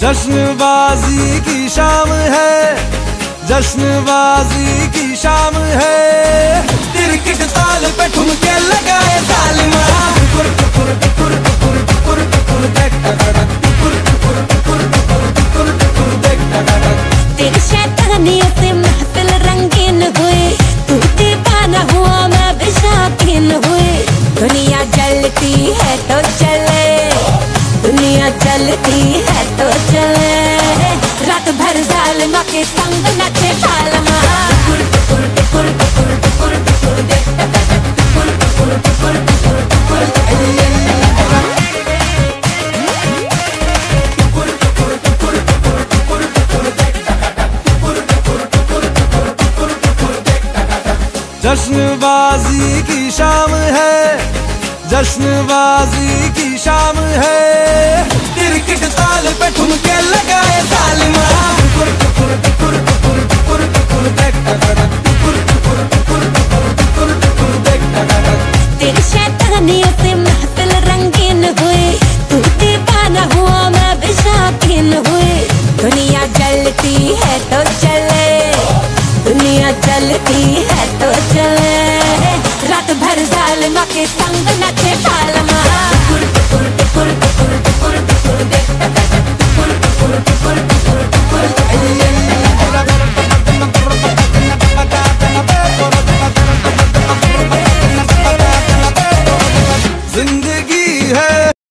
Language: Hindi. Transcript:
जश्नबाजी की शाम है, जश्नबाजी की शाम है। क्रिकेट ताल पे ठुमके लगाए जालिमा। टुकुर टुकुर टुकुर टुकुर टुकुर टुकुर देख टकटक, टुकुर टुकुर टुकुर टुकुर टुकुर टुकुर देख टकटक। तेरी शैतानियों से महफिल रंगीन हुई, तू दीवाना हुआ मैं भी शौकीन हुई। दुनिया जलती है तो चले, दुनिया चलती है तो चले, रात भर जालिमा के संग नचे जालिमा। टुकुर टुकुर टुकुर टुकुर टुकुर टुकुर देख टकटक, टुकुर टुकुर टुकुर टुकुर टुकुर जश्नबाजी की शाम है, जश्नबाजी की शाम है। क्रिकेट ताल पे ठुमके लगाए जालिमा। टुकुर टुकुर टुकुर टुकुर टुकुर टुकुर देख टकटक, टुकुर टुकुर टुकुर टुकुर टुकुर टुकुर देख टकटक। तेरी शैतानियों से महफिल रंगीन हुई, तू दीवाना हुआ मैं भी शौकीन हुई। दुनिया जलती है तो चले, दुनिया चलती है तो चले, रात भर जालिमा के संग नचे जालिमा। टुकुर टुकुर टुकुर